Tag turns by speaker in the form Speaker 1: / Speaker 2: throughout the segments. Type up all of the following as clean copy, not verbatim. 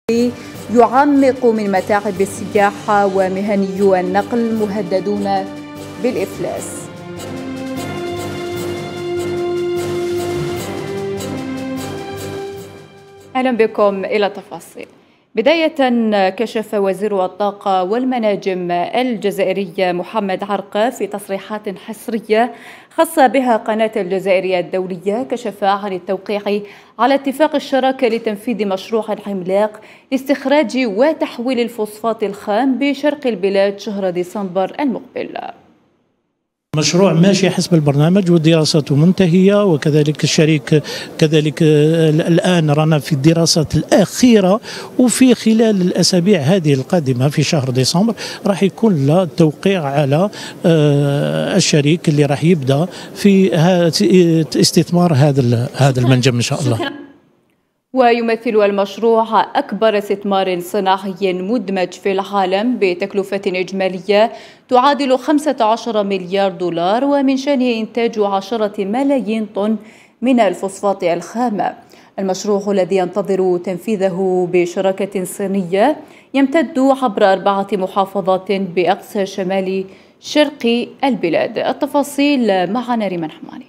Speaker 1: يعمق من متاعب السياحة، ومهنيو النقل مهددون بالإفلاس. أهلا بكم إلى التفاصيل. بداية، كشف وزير الطاقة والمناجم الجزائري محمد عرقة في تصريحات حصرية خاصة بها قناة الجزائرية الدولية، كشف عن التوقيع على اتفاق الشراكة لتنفيذ مشروع عملاق لاستخراج وتحويل الفوسفات الخام بشرق البلاد شهر ديسمبر المقبل.
Speaker 2: مشروع ماشي حسب البرنامج ودراسته منتهية، وكذلك الشريك كذلك الآن رانا في الدراسات الأخيرة، وفي خلال الأسابيع هذه القادمة في شهر ديسمبر راح يكون له التوقيع على الشريك اللي راح يبدأ في استثمار هذا المنجم إن شاء الله.
Speaker 1: ويمثل المشروع أكبر استثمار صناعي مدمج في العالم بتكلفة إجمالية تعادل 15 مليار دولار، ومن شأنه إنتاج 10 ملايين طن من الفوسفات الخام. المشروع الذي ينتظر تنفيذه بشراكة صينية يمتد عبر 4 محافظات بأقصى شمال شرق البلاد. التفاصيل مع نريمان حماني.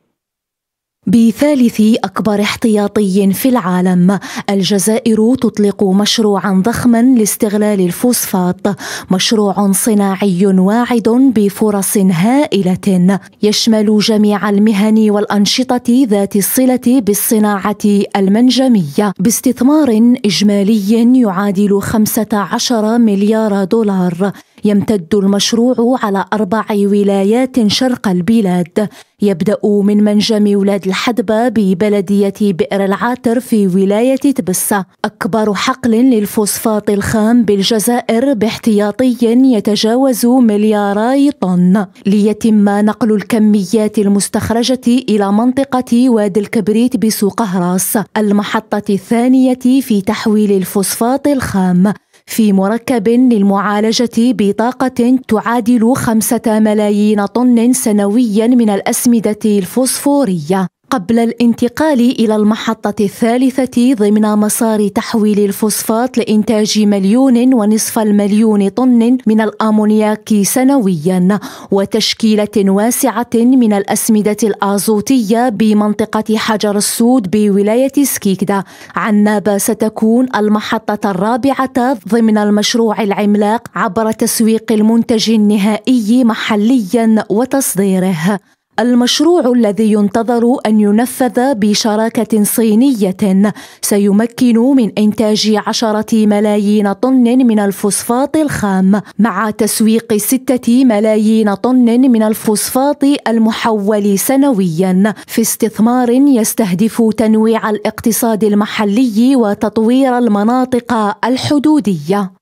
Speaker 3: بثالث أكبر احتياطي في العالم، الجزائر تطلق مشروعا ضخما لاستغلال الفوسفات، مشروع صناعي واعد بفرص هائلة يشمل جميع المهن والأنشطة ذات الصلة بالصناعة المنجمية، باستثمار إجمالي يعادل 15 مليار دولار. يمتد المشروع على 4 ولايات شرق البلاد، يبدأ من منجم ولاد الحدبة ببلدية بئر العاتر في ولاية تبسة، أكبر حقل للفوسفات الخام بالجزائر باحتياطي يتجاوز 2 مليار طن، ليتم نقل الكميات المستخرجة إلى منطقة وادي الكبريت بسوق هراس، المحطة الثانية في تحويل الفوسفات الخام في مركب للمعالجة بطاقة تعادل 5 ملايين طن سنويا من الأسمدة الفوسفورية، قبل الانتقال إلى المحطة الثالثة ضمن مسار تحويل الفوسفات لإنتاج 1.5 مليون طن من الأمونياك سنويا، وتشكيلة واسعة من الأسمدة الآزوتية بمنطقة حجر السود بولاية سكيكدا. عنابة ستكون المحطة الرابعة ضمن المشروع العملاق عبر تسويق المنتج النهائي محليا وتصديره. المشروع الذي ينتظر أن ينفذ بشراكة صينية سيمكن من إنتاج 10 ملايين طن من الفوسفات الخام، مع تسويق 6 ملايين طن من الفوسفات المحول سنويا، في استثمار يستهدف تنويع الاقتصاد المحلي وتطوير المناطق الحدودية.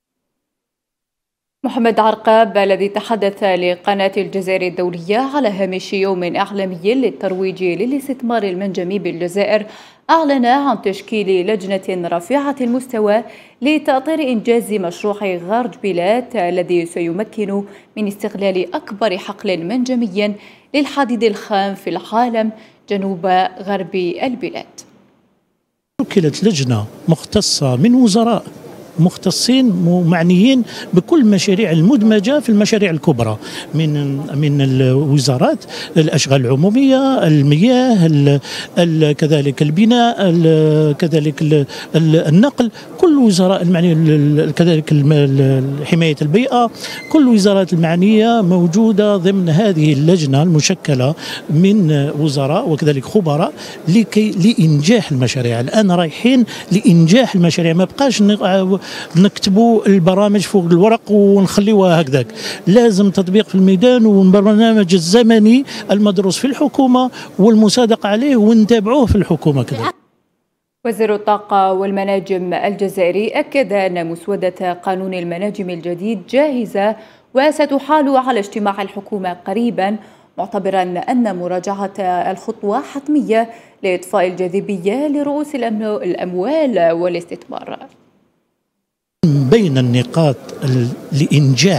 Speaker 1: محمد عرقاب الذي تحدث لقناة الجزائر الدولية على هامش يوم إعلامي للترويج للاستثمار المنجمي بالجزائر، أعلن عن تشكيل لجنة رفيعة المستوى لتأطير إنجاز مشروع غارج بيلات الذي سيمكن من استغلال أكبر حقل منجمي للحديد الخام في العالم جنوب غرب البلاد.
Speaker 2: شكلت لجنة مختصة من وزراء مختصين معنيين بكل المشاريع المدمجة في المشاريع الكبرى من الوزارات، الأشغال العمومية، المياه، كذلك البناء، كذلك النقل، كل الوزراء المعنية، كذلك حماية البيئة، كل الوزارات المعنية موجودة ضمن هذه اللجنة المشكلة من وزراء وكذلك خبراء لإنجاح المشاريع. الآن رايحين لإنجاح المشاريع، ما بقاش نكتبوا البرامج فوق الورق ونخليوها هكذاك، لازم تطبيق في الميدان والبرنامج الزمني المدروس في الحكومة والمصادقة عليه ونتابعوه في الحكومة كذا.
Speaker 1: وزير الطاقة والمناجم الجزائري أكد أن مسودة قانون المناجم الجديد جاهزة وستحال على اجتماع الحكومة قريبا، معتبرا أن مراجعة الخطوة حتمية لإطفاء الجاذبية لرؤوس الأموال والاستثمار.
Speaker 2: بين النقاط لإنجاح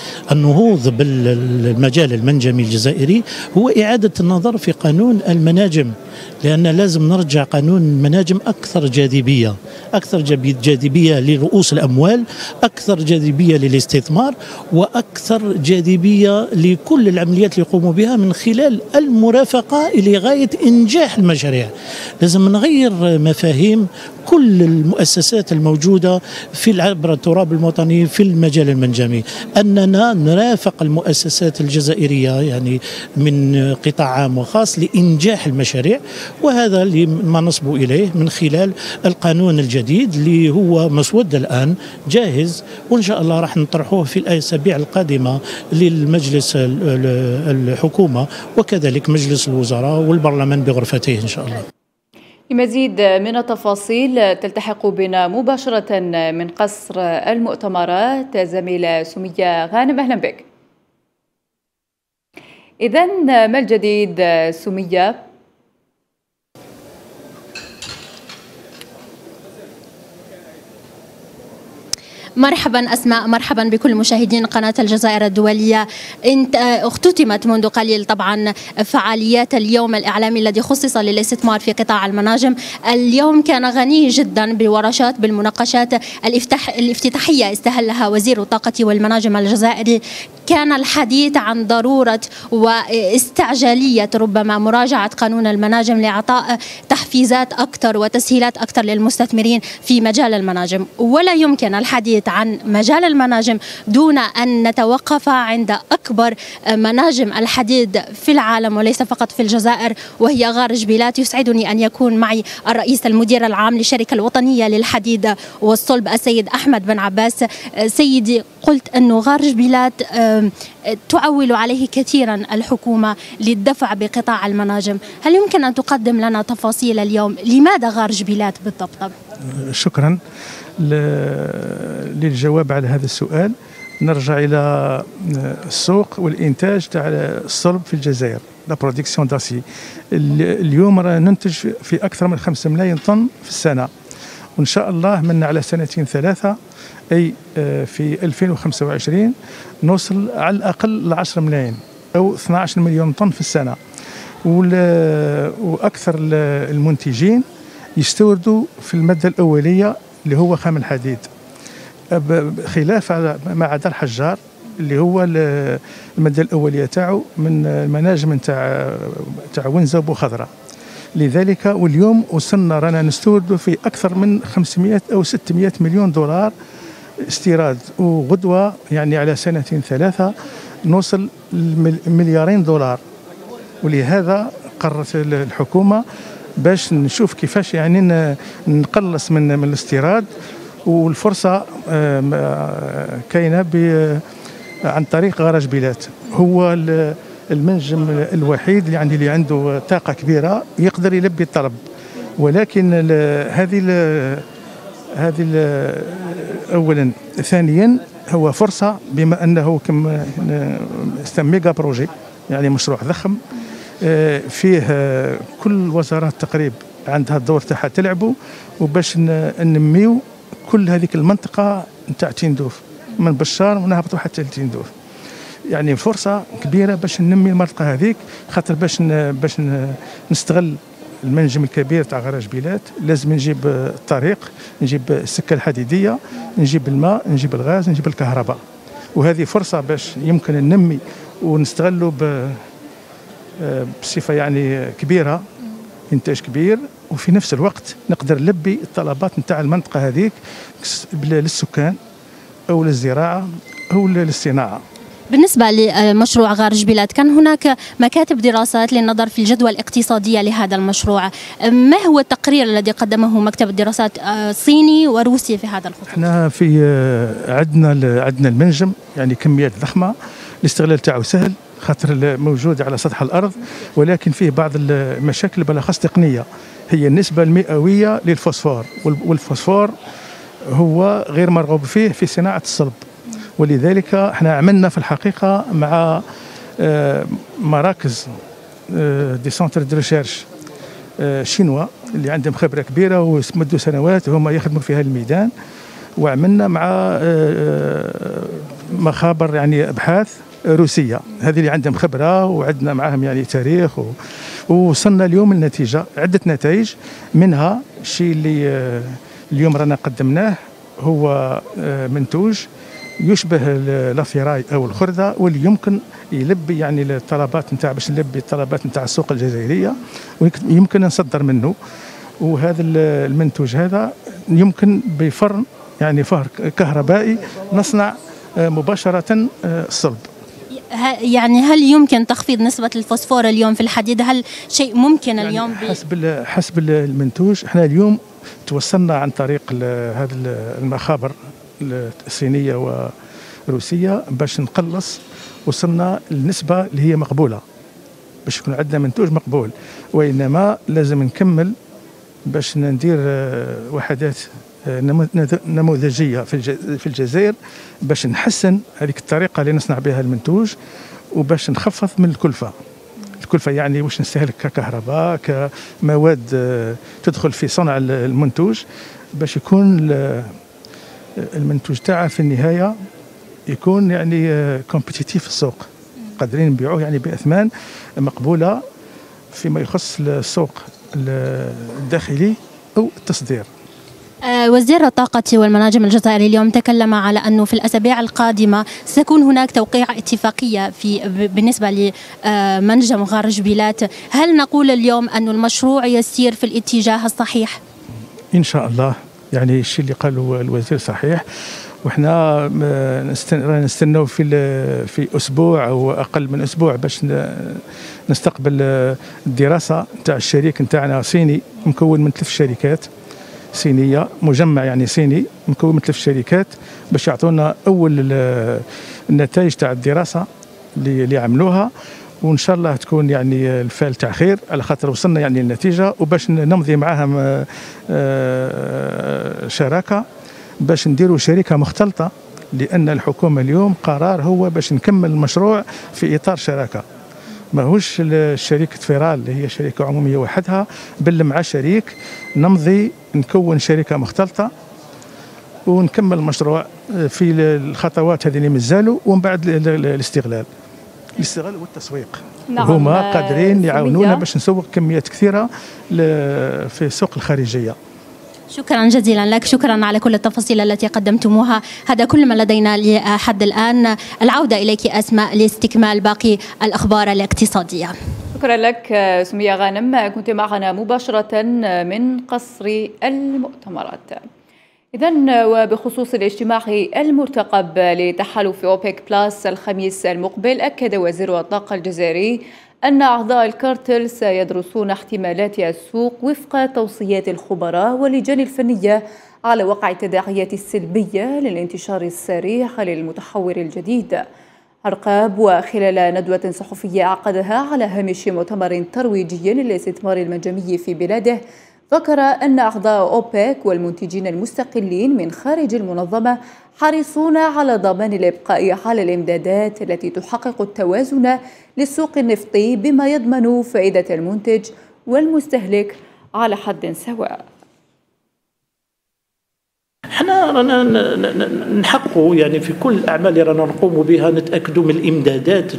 Speaker 2: النهوض بالمجال المنجمي الجزائري هو إعادة النظر في قانون المناجم، لأن لازم نرجع قانون المناجم أكثر جاذبية، أكثر جاذبية لرؤوس الأموال، أكثر جاذبية للاستثمار، وأكثر جاذبية لكل العمليات اللي يقوموا بها من خلال المرافقة لغاية إنجاح المشاريع. لازم نغير مفاهيم كل المؤسسات الموجودة في عبر التراب الوطني في المجال المنجمي، أننا نرافق المؤسسات الجزائرية يعني من قطاع عام وخاص لإنجاح المشاريع، وهذا ما نصبو إليه من خلال القانون الجديد اللي هو مسودة الآن جاهز، وإن شاء الله راح نطرحوه في الأسابيع القادمة للمجلس الحكومة وكذلك مجلس الوزراء والبرلمان بغرفته إن شاء الله.
Speaker 1: لمزيد من التفاصيل تلتحق بنا مباشرة من قصر المؤتمرات زميلة سمية غانم. أهلا بك. إذن ما الجديد سمية؟
Speaker 4: مرحبا أسماء، مرحبا بكل مشاهدين قناة الجزائر الدولية. اختتمت منذ قليل طبعا فعاليات اليوم الإعلامي الذي خصص للاستثمار في قطاع المناجم. اليوم كان غني جدا بورشات بالمناقشات الافتتاحية استهلها وزير الطاقة والمناجم الجزائري. كان الحديث عن ضرورة واستعجالية ربما مراجعة قانون المناجم لإعطاء تحفيزات أكثر وتسهيلات أكثر للمستثمرين في مجال المناجم، ولا يمكن الحديث عن مجال المناجم دون أن نتوقف عند أكبر مناجم الحديد في العالم وليس فقط في الجزائر، وهي غار جبيلات. يسعدني أن يكون معي الرئيس المدير العام للشركة الوطنية للحديد والصلب السيد أحمد بن عباس. سيدي، قلت أنه غار جبيلات تعول عليه كثيرا الحكومة للدفع بقطاع المناجم، هل يمكن أن تقدم لنا تفاصيل اليوم لماذا غار جبيلات بالضبط؟
Speaker 5: شكرا. للجواب على هذا السؤال نرجع إلى السوق والإنتاج تاع الصلب في الجزائر، لا برودكسيون داسي. اليوم ننتج في أكثر من 5 ملايين طن في السنة، وإن شاء الله من على سنتين ثلاثة أي في 2025 نوصل على الأقل ل 10 ملايين أو 12 مليون طن في السنة. وأكثر المنتجين يستوردوا في المادة الأولية اللي هو خام الحديد، خلاف مع دار حجار اللي هو المادة الأولية تاعو من المناجم تاع ونزة وبوخضرة. لذلك واليوم وصلنا رانا نستورد في أكثر من 500 أو 600 مليون دولار استيراد، وغدوة يعني على سنتين ثلاثة نوصل مليارين دولار. ولهذا قررت الحكومة باش نشوف كيفاش يعني نقلص من الاستيراد، والفرصة كاينة عن طريق غار جبيلات. هو المنجم الوحيد اللي عنده طاقة كبيرة يقدر يلبي الطلب، ولكن هذه أولا. ثانيا هو فرصة بما أنه كما ميجا بروجي، يعني مشروع ضخم فيه كل وزارات تقريبا عندها الدور تاعها تلعبوا، وباش ننميو كل هذيك المنطقة نتاع تيندوف من بشار ونهبطوا حتى لتيندوف. يعني فرصة كبيرة باش ننمي المنطقة هذيك، خاطر باش نستغل المنجم الكبير تاع غار جبيلات لازم نجيب الطريق، نجيب السكة الحديدية، نجيب الماء، نجيب الغاز، نجيب الكهرباء. وهذه فرصة باش يمكن ننمي ونستغلوا بصفة يعني كبيرة، إنتاج كبير، وفي نفس الوقت نقدر نلبي الطلبات نتاع المنطقة هذيك للسكان أو للزراعة أو للصناعة.
Speaker 4: بالنسبة لمشروع غار جبيلات كان هناك مكاتب دراسات للنظر في الجدوى الاقتصادية لهذا المشروع، ما هو التقرير الذي قدمه مكتب الدراسات صيني وروسي في هذا الخصوص؟
Speaker 5: احنا في عندنا المنجم يعني كميات ضخمة، الاستغلال تاعو سهل خاطر موجود على سطح الأرض، ولكن فيه بعض المشاكل بالأخص تقنية، هي النسبة المئوية للفوسفور، والفوسفور هو غير مرغوب فيه في صناعة الصلب. ولذلك احنا عملنا في الحقيقة مع مراكز دي سونتر دو ريشيرش شينوا اللي عندهم خبرة كبيرة ومدوا سنوات هما يخدموا في هذا الميدان، وعملنا مع مخابر يعني ابحاث روسيه، هذه اللي عندهم خبره وعندنا معهم يعني تاريخ ووصلنا اليوم لنتيجه، عده نتائج، منها الشيء اللي اليوم رانا قدمناه هو منتوج يشبه لافيراي او الخرده، واللي يمكن يلبي يعني الطلبات نتاع، باش نلبي الطلبات نتاع السوق الجزائريه ويمكن نصدر منه. وهذا المنتوج هذا يمكن بفرن يعني فهر كهربائي نصنع مباشره الصلب.
Speaker 4: يعني هل يمكن تخفيض نسبة الفوسفور اليوم في الحديد؟ هل شيء ممكن يعني اليوم
Speaker 5: حسب المنتوج. احنا اليوم توصلنا عن طريق هذه المخابر الصينية وروسية باش نقلص، وصلنا للنسبة اللي هي مقبولة باش يكون عندنا منتوج مقبول، وإنما لازم نكمل باش ندير وحدات نموذجيه في الجزائر باش نحسن هذيك الطريقه اللي نصنع بها المنتوج، وباش نخفض من الكلفه يعني واش نستهلك ككهرباء كمواد تدخل في صنع المنتوج، باش يكون المنتوج تاعه في النهايه يكون يعني كومبيتيتيف في السوق، قادرين نبيعوه يعني باثمان مقبوله فيما يخص السوق الداخلي او التصدير.
Speaker 4: وزير الطاقة والمناجم الجزائري اليوم تكلم على أنه في الأسابيع القادمة ستكون هناك توقيع اتفاقية بالنسبة لمنجم غار جبيلات. هل نقول اليوم أن المشروع يسير في الاتجاه الصحيح؟
Speaker 5: إن شاء الله، يعني الشيء اللي قاله الوزير صحيح، وإحنا نستنوا في أسبوع أو أقل من أسبوع باش نستقبل الدراسة نتاع الشريك نتاعنا صيني مكون من 3 شركات صينية، مجمع يعني صيني مكون من 3 شركات باش يعطونا أول النتائج تاع الدراسة اللي عملوها، وإن شاء الله تكون يعني الفال تاع خير، على خاطر وصلنا يعني النتيجة، وباش نمضي معاهم شراكة باش نديروا شركة مختلطة، لأن الحكومة اليوم قرار هو باش نكمل المشروع في إطار شراكة، ماهوش شركة فيرال اللي هي شركة عمومية وحدها، بل مع شريك نمضي نكون شركة مختلطة ونكمل المشروع في الخطوات هذه اللي مازالوا، ومن بعد الاستغلال والتسويق. نعم، هما قادرين يعاونونا باش نسوق كميات كثيرة في السوق الخارجية.
Speaker 4: شكرا جزيلا لك، شكرا على كل التفاصيل التي قدمتموها. هذا كل ما لدينا لحد الآن. العودة إليك أسماء لاستكمال باقي الأخبار الاقتصادية.
Speaker 1: شكرا لك سمية غانم، كنت معنا مباشرة من قصر المؤتمرات. إذن وبخصوص الاجتماع المرتقب لتحالف أوبك بلاس الخميس المقبل، أكد وزير الطاقة الجزائري أن أعضاء الكارتل سيدرسون احتمالات السوق وفق توصيات الخبراء واللجان الفنية على وقع التداعيات السلبية للانتشار السريع للمتحور الجديد. أرقاب وخلال ندوة صحفية عقدها على هامش مؤتمر ترويجي للاستثمار المنجمي في بلاده، ذكر أن أعضاء أوبك والمنتجين المستقلين من خارج المنظمة حريصون على ضمان الإبقاء على الإمدادات التي تحقق التوازن للسوق النفطي بما يضمن فائدة المنتج والمستهلك على حد سواء.
Speaker 2: احنا رانا نحققوا يعني في كل الاعمال اللي رانا نقوم بها نتاكدوا من الامدادات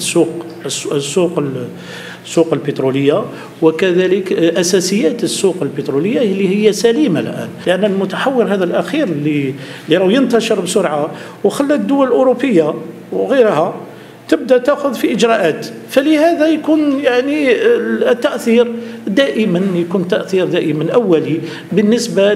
Speaker 2: السوق البتروليه، وكذلك اساسيات السوق البتروليه اللي هي سليمه الان، لان المتحور هذا الاخير اللي راه ينتشر بسرعه وخلى الدول الاوروبيه وغيرها تبدا تاخذ في اجراءات، فلهذا يكون يعني التاثير دائما يكون تاثير دائما اولي بالنسبه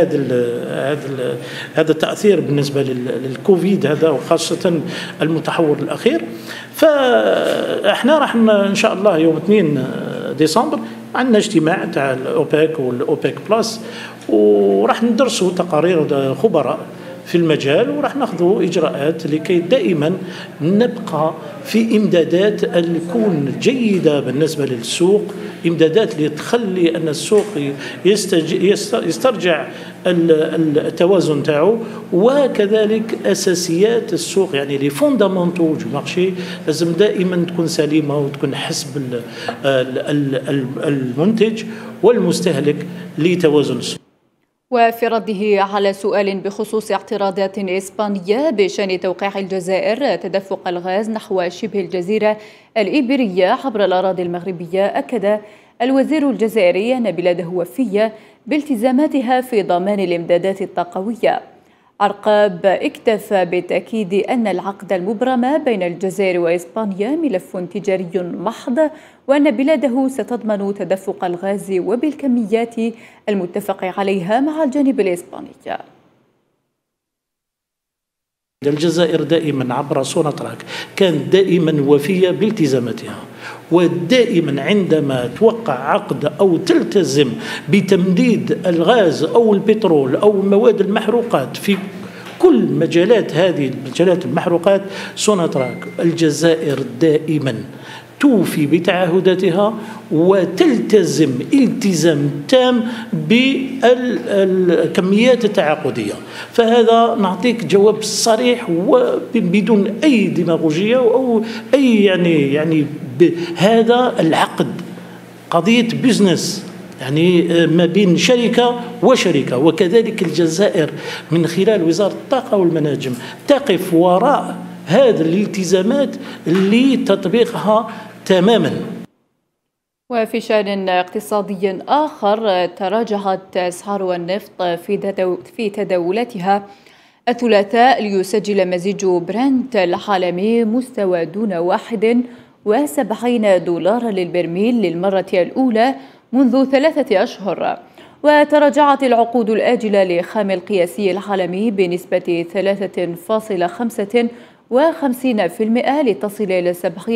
Speaker 2: هذا التاثير بالنسبه للكوفيد هذا، وخاصه المتحور الاخير. فاحنا راح ان شاء الله يوم 2 ديسمبر عندنا اجتماع تاع الاوبك والاوبك بلس، وراح ندرسوا تقارير خبراء في المجال، وراح ناخذوا اجراءات لكي دائما نبقى في امدادات اللي تكون جيده بالنسبه للسوق، امدادات اللي تخلي ان السوق يسترجع التوازن تاعو، وكذلك اساسيات السوق يعني لي فوندامونتو دو مارشي لازم دائما تكون سليمه وتكون حسب المنتج والمستهلك لتوازن السوق.
Speaker 1: وفي رده على سؤال بخصوص اعتراضات إسبانية بشأن توقيع الجزائر تدفق الغاز نحو شبه الجزيرة الإيبيرية عبر الأراضي المغربية، أكد الوزير الجزائري أن بلاده وفية بالتزاماتها في ضمان الإمدادات الطاقوية. عرقاب اكتفى بتأكيد أن العقد المبرم بين الجزائر وإسبانيا ملف تجاري محض، وأن بلاده ستضمن تدفق الغاز وبالكميات المتفق عليها مع الجانب الإسباني.
Speaker 2: الجزائر دائما عبر سوناتراك كانت دائما وفية بالتزاماتها، ودائما عندما توقع عقد أو تلتزم بتمديد الغاز أو البترول أو المواد المحروقات في كل مجالات هذه المجالات المحروقات، سوناتراك الجزائر دائما توفي بتعهداتها وتلتزم التزام تام بالكميات التعاقدية. فهذا نعطيك جواب صريح وبدون أي ديماغوجية أو أي يعني هذا العقد قضية بزنس، يعني ما بين شركة وشركة، وكذلك الجزائر من خلال وزارة الطاقة والمناجم تقف وراء هذه الالتزامات لتطبيقها تماما.
Speaker 1: وفي شأن اقتصادي آخر، تراجعت أسعار النفط في تداولاتها الثلاثاء ليسجل مزيج برنت العالمي مستوى دون 71 دولار للبرميل للمرة الأولى منذ 3 أشهر. وتراجعت العقود الآجلة لخام القياسي العالمي بنسبة 3.55% لتصل إلى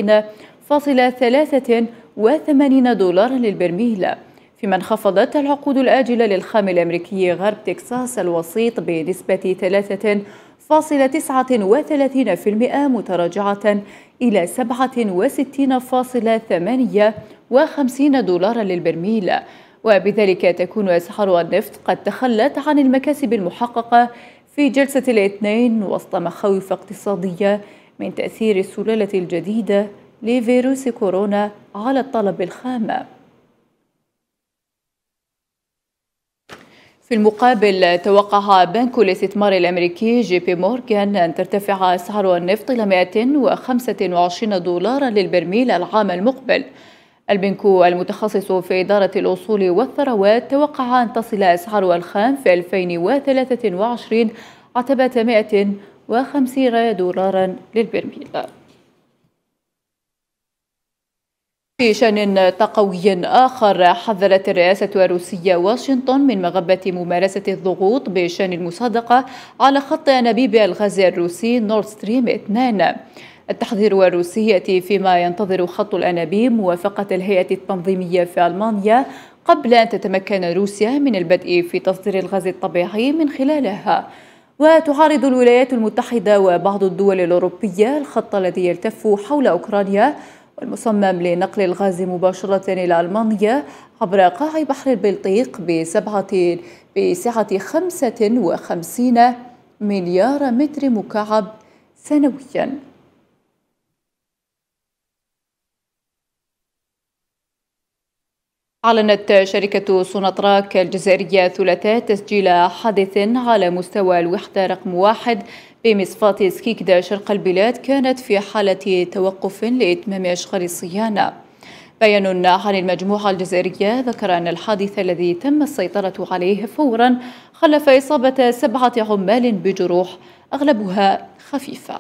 Speaker 1: 70.83 دولار للبرميل، فيما انخفضت العقود الآجلة للخام الأمريكي غرب تكساس الوسيط بنسبة 3.39% متراجعة إلى 67.58 دولار للبرميل. وبذلك تكون أسعار النفط قد تخلت عن المكاسب المحققة في جلسة الاثنين وسط مخاوف اقتصادية من تأثير السلالة الجديدة لفيروس كورونا على الطلب الخام. في المقابل، توقع بنك الاستثمار الأمريكي جي بي مورغان أن ترتفع أسعار النفط إلى 125 دولارا للبرميل العام المقبل. البنك المتخصص في إدارة الأصول والثروات توقع أن تصل أسعار الخام في 2023 عتبة 150 دولارا للبرميل. في شأن طاقوي آخر، حذرت الرئاسة الروسية واشنطن من مغبة ممارسة الضغوط بشأن المصادقة على خط أنابيب الغاز الروسي نورد ستريم 2. التحذير الروسي يأتي فيما ينتظر خط الأنابيب موافقة الهيئة التنظيمية في ألمانيا قبل أن تتمكن روسيا من البدء في تصدير الغاز الطبيعي من خلالها. وتعارض الولايات المتحدة وبعض الدول الأوروبية الخط الذي يلتف حول أوكرانيا والمصمم لنقل الغاز مباشرة إلى ألمانيا عبر قاع بحر البلطيق بسعة 55 مليار متر مكعب سنوياً. أعلنت شركة سوناتراك الجزائرية الثلاثاء تسجيل حادث على مستوى الوحدة رقم 1 بمصفاة سكيكدا شرق البلاد كانت في حالة توقف لإتمام أشغال الصيانة. بيان عن المجموعة الجزائرية ذكر أن الحادث الذي تم السيطرة عليه فورا خلف إصابة 7 عمال بجروح أغلبها خفيفة.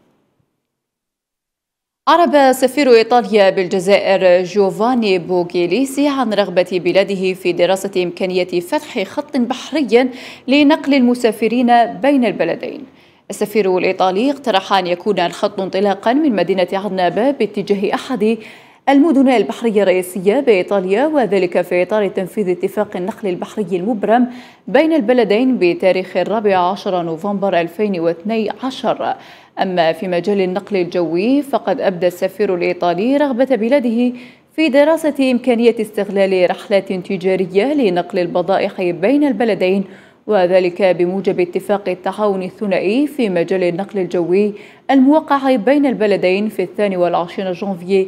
Speaker 1: أعرب سفير إيطاليا بالجزائر جوفاني بوغيليسي عن رغبة بلاده في دراسة إمكانية فتح خط بحري لنقل المسافرين بين البلدين. السفير الإيطالي اقترح أن يكون الخط انطلاقا من مدينة عنابة باتجاه أحد المدن البحرية الرئيسية بإيطاليا، وذلك في إطار تنفيذ اتفاق النقل البحري المبرم بين البلدين بتاريخ 14 نوفمبر 2012. أما في مجال النقل الجوي فقد أبدى السفير الإيطالي رغبة بلاده في دراسة إمكانية استغلال رحلات تجارية لنقل البضائع بين البلدين، وذلك بموجب اتفاق التعاون الثنائي في مجال النقل الجوي الموقع بين البلدين في 22 جانفي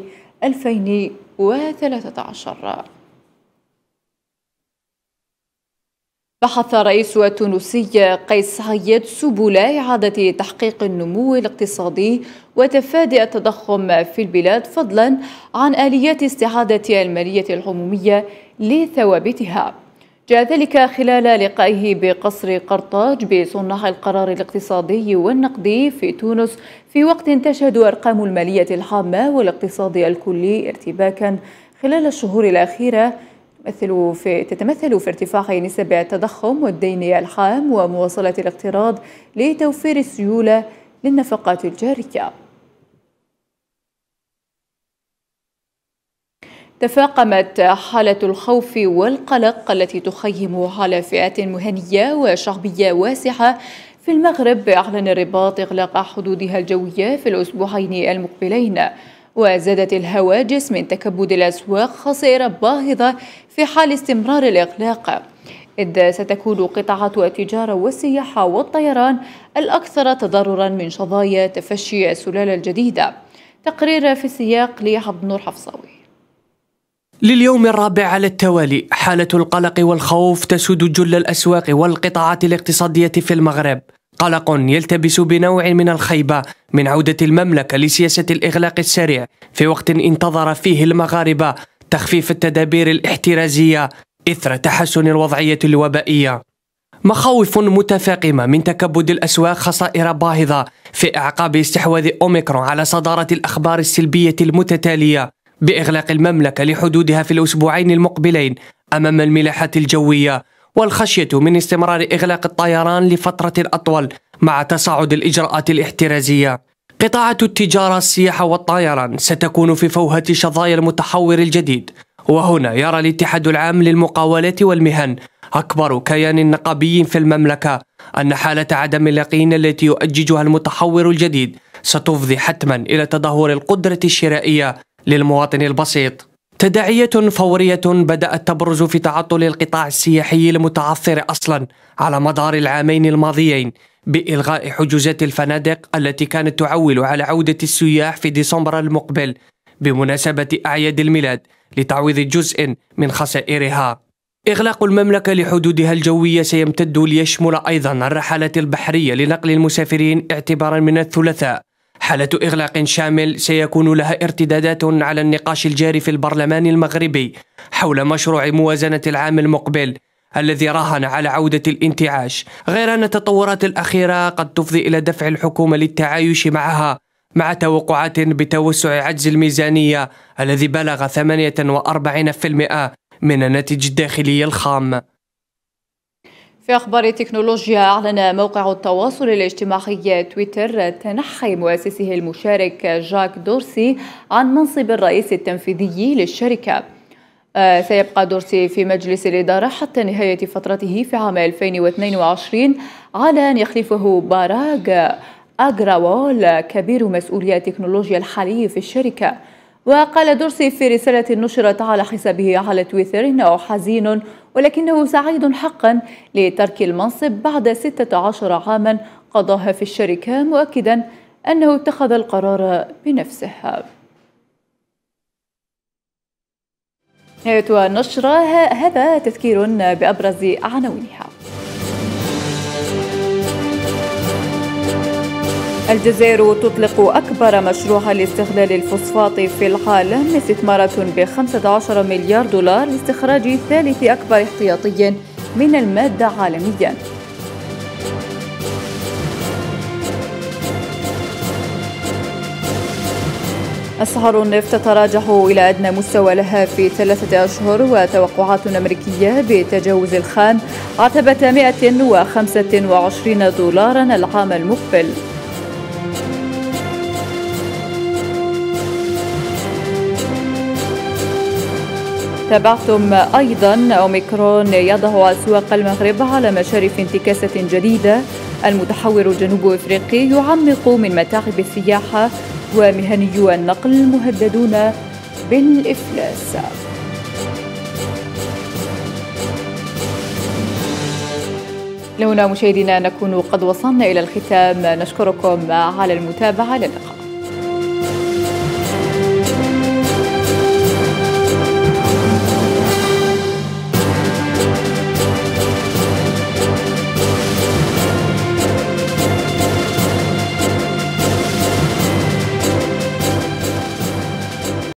Speaker 1: 2013. بحث الرئيس التونسي قيس سعيد سبل إعادة تحقيق النمو الاقتصادي وتفادي التضخم في البلاد، فضلا عن آليات استعادة المالية العمومية لثوابتها. جاء ذلك خلال لقائه بقصر قرطاج بصناع القرار الاقتصادي والنقدي في تونس، في وقت تشهد أرقام المالية العامة والاقتصاد الكلي ارتباكا خلال الشهور الأخيرة تتمثل في ارتفاع نسب التضخم والدين العام ومواصلة الاقتراض لتوفير السيولة للنفقات الجارية. تفاقمت حالة الخوف والقلق التي تخيم على فئات مهنية وشعبية واسعة في المغرب بإعلان الرباط إغلاق حدودها الجوية في الأسبوعين المقبلين، وزادت الهواجس من تكبد الأسواق خسائر باهظة في حال استمرار الإغلاق، إذ ستكون قطاعات التجارة والسياحة والطيران الأكثر تضرراً من شظايا تفشي السلالة الجديدة. تقرير في السياق لعبد النور حفصاوي.
Speaker 6: لليوم الرابع على التوالي حالة القلق والخوف تسود جل الأسواق والقطاعات الاقتصادية في المغرب، قلق يلتبس بنوع من الخيبة من عودة المملكة لسياسة الإغلاق السريع في وقت انتظر فيه المغاربة تخفيف التدابير الاحترازية إثر تحسن الوضعية الوبائية. مخاوف متفاقمة من تكبد الأسواق خسائر باهظة في أعقاب استحواذ أوميكرون على صدارة الأخبار السلبية المتتالية بإغلاق المملكة لحدودها في الأسبوعين المقبلين أمام الملاحات الجوية، والخشية من استمرار إغلاق الطيران لفترة أطول مع تصاعد الإجراءات الاحترازية. قطاعات التجارة، السياحة والطيران ستكون في فوهة شظايا المتحور الجديد، وهنا يرى الاتحاد العام للمقاولات والمهن أكبر كيان نقابي في المملكة أن حالة عدم اليقين التي يؤججها المتحور الجديد ستفضي حتما إلى تدهور القدرة الشرائية للمواطن البسيط. تداعيات فورية بدأت تبرز في تعطل القطاع السياحي المتعثر أصلا على مدار العامين الماضيين بإلغاء حجوزات الفنادق التي كانت تعول على عودة السياح في ديسمبر المقبل بمناسبة أعياد الميلاد لتعويض جزء من خسائرها. إغلاق المملكة لحدودها الجوية سيمتد ليشمل أيضا الرحلات البحرية لنقل المسافرين اعتبارا من الثلاثاء، حالة إغلاق شامل سيكون لها ارتدادات على النقاش الجاري في البرلمان المغربي حول مشروع موازنة العام المقبل الذي راهن على عودة الانتعاش، غير أن التطورات الأخيرة قد تفضي إلى دفع الحكومة للتعايش معها مع توقعات بتوسع عجز الميزانية الذي بلغ 48% من الناتج الداخلي الخام.
Speaker 1: في أخبار التكنولوجيا، أعلن موقع التواصل الاجتماعي تويتر تنحي مؤسسه المشارك جاك دورسي عن منصب الرئيس التنفيذي للشركة. سيبقى دورسي في مجلس الإدارة حتى نهاية فترته في عام 2022 على أن يخلفه باراغ أغراوال كبير مسؤولي التكنولوجيا الحالي في الشركة. وقال دورسي في رسالة نشرت على حسابه على تويتر إنه حزين ولكنه سعيد حقا لترك المنصب بعد 16 عاما قضاها في الشركة، مؤكدا أنه اتخذ القرار بنفسه. نهاية النشرة، هذا تذكير بأبرز عناوينها. الجزائر تطلق أكبر مشروع لاستغلال الفوسفات في العالم، استثمارات ب$15 مليار لاستخراج ثالث أكبر احتياطي من المادة عالميا. أسعار النفط تتراجع إلى أدنى مستوى لها في 3 أشهر، وتوقعات أمريكية بتجاوز الخام عتبة $125 العام المقبل. تابعتم أيضا أوميكرون يضع أسواق المغرب على مشارف انتكاسة جديدة، المتحور الجنوب أفريقي يعمق من متاعب السياحة، ومهنيو النقل مهددون بالإفلاس. لهنا مشاهدينا نكون قد وصلنا إلى الختام، نشكركم على المتابعة، للقاء.